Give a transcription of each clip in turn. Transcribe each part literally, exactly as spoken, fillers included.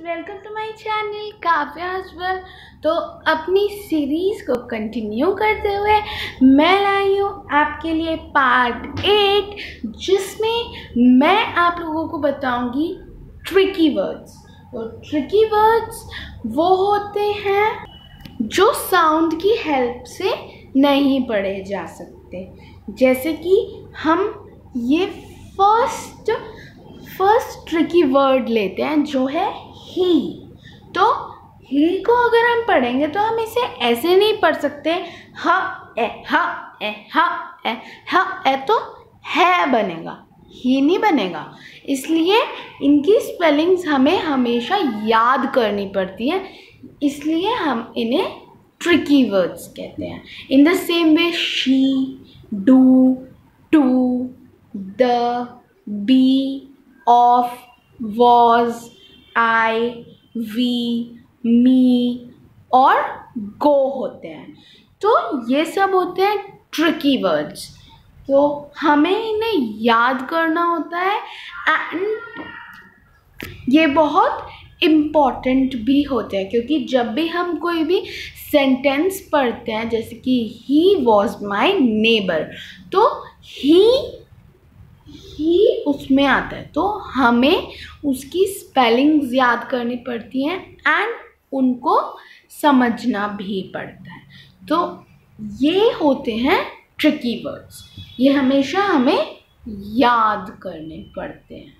Welcome to my channel Kavya हसबल। तो अपनी सीरीज़ को कंटिन्यू करते हुए मैं लाई हूँ आपके लिए पार्ट एट, जिसमें मैं आप लोगों को बताऊंगी ट्रिकी वर्ड्स। तो ट्रिकी वर्ड्स वो होते हैं जो साउंड की हेल्प से नहीं पढ़े जा सकते। जैसे कि हम ये फर्स्ट फर्स्ट ट्रिकी वर्ड लेते हैं जो है ही। तो ही को अगर हम पढ़ेंगे तो हम इसे ऐसे नहीं पढ़ सकते ह ए ह ए ह ए ह ए तो है बनेगा, ही नहीं बनेगा। इसलिए इनकी स्पेलिंग्स हमें हमेशा याद करनी पड़ती है, इसलिए हम इन्हें ट्रिकी वर्ड्स कहते हैं। In the same way she, do, to, the, be, of, was, I, we, me और go होते हैं। तो ये सब होते हैं ट्रिकी वर्ड्स। तो हमें इन्हें याद करना होता है एंड ये बहुत इम्पॉर्टेंट भी होते हैं, क्योंकि जब भी हम कोई भी सेंटेंस पढ़ते हैं, जैसे कि ही वॉज माई नेबर, तो ही ही उसमें आता है, तो हमें उसकी स्पेलिंग्स याद करनी पड़ती हैं एंड उनको समझना भी पड़ता है। तो ये होते हैं ट्रिकी वर्ड्स, ये हमेशा हमें याद करने पड़ते हैं।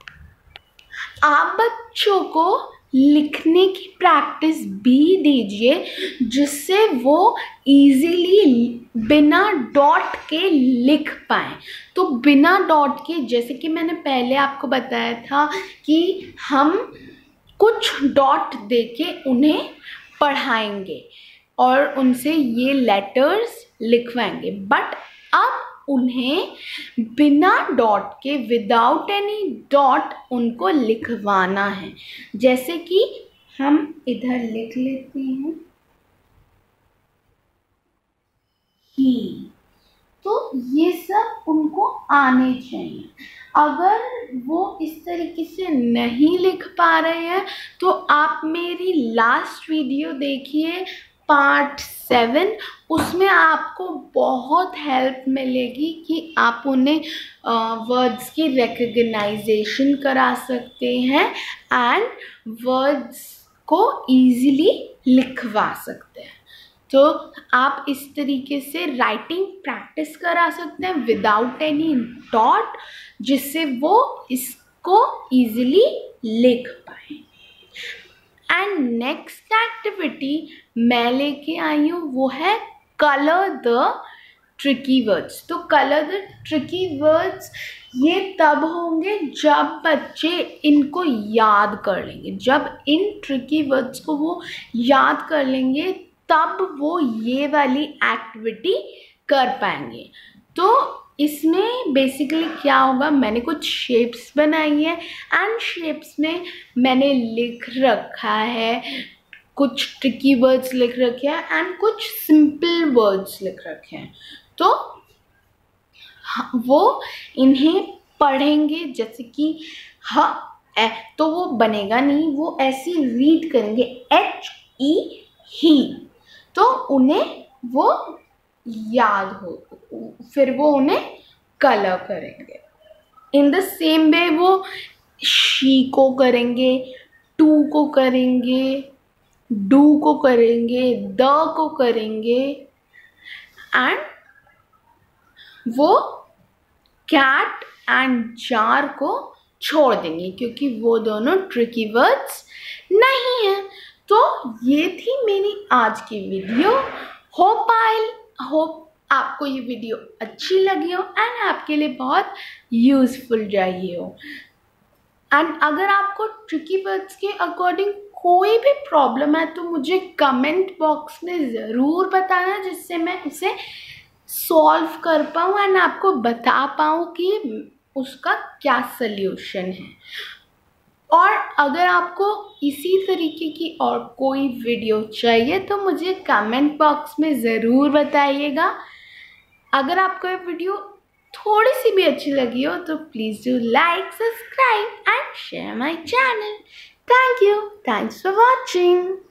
आप बच्चों को लिखने की प्रैक्टिस भी दीजिए, जिससे वो इजीली बिना डॉट के लिख पाएँ। तो बिना डॉट के, जैसे कि मैंने पहले आपको बताया था कि हम कुछ डॉट देके उन्हें पढ़ाएंगे और उनसे ये लेटर्स लिखवाएंगे, बट अब उन्हें बिना डॉट के, विदाउट एनी डॉट, उनको लिखवाना है। जैसे कि हम इधर लिख लेते हैं ही, तो ये सब उनको आने चाहिए। अगर वो इस तरीके से नहीं लिख पा रहे हैं तो आप मेरी लास्ट वीडियो देखिए, पार्ट सेवन, उसमें आपको बहुत हेल्प मिलेगी कि आप उन्हें वर्ड्स की रिकग्नाइजेशन करा सकते हैं एंड वर्ड्स को इजीली लिखवा सकते हैं। तो आप इस तरीके से राइटिंग प्रैक्टिस करा सकते हैं विदाउट एनी डॉट, जिससे वो इसको इजीली लिख पाए। एंड नेक्स्ट एक्टिविटी मैं लेके आई हूँ वो है कलर द ट्रिकी वर्ड्स। तो कलर द ट्रिकी वर्ड्स ये तब होंगे जब बच्चे इनको याद कर लेंगे। जब इन ट्रिकी वर्ड्स को वो याद कर लेंगे तब वो ये वाली एक्टिविटी कर पाएंगे। तो इसमें बेसिकली क्या होगा, मैंने कुछ शेप्स बनाई है एंड शेप्स में मैंने लिख रखा है, कुछ ट्रिकी वर्ड्स लिख रखे हैं एंड कुछ सिंपल वर्ड्स लिख रखे हैं। तो वो इन्हें पढ़ेंगे, जैसे कि ह ए, तो वो बनेगा नहीं, वो ऐसे रीड करेंगे एच ई ही, तो उन्हें वो याद हो, फिर वो उन्हें कलर करेंगे। इन द सेम वे वो शी को करेंगे, टू को करेंगे, डू को करेंगे, द को करेंगे एंड वो कैट एंड जार को छोड़ देंगे, क्योंकि वो दोनों ट्रिकी वर्ड्स नहीं हैं। तो ये थी मेरी आज की वीडियो। होप आई होप आपको ये वीडियो अच्छी लगी हो एंड आपके लिए बहुत यूज़फुल रही हो। एंड अगर आपको ट्रिकी वर्ड्स के अकॉर्डिंग कोई भी प्रॉब्लम है तो मुझे कमेंट बॉक्स में ज़रूर बताना, जिससे मैं उसे सॉल्व कर पाऊँ एंड आपको बता पाऊँ कि उसका क्या सल्यूशन है। और अगर आपको इसी तरीके की और कोई वीडियो चाहिए तो मुझे कमेंट बॉक्स में ज़रूर बताइएगा। अगर आपको ये वीडियो थोड़ी सी भी अच्छी लगी हो तो please do like, subscribe and share my channel. Thank you, thanks for watching.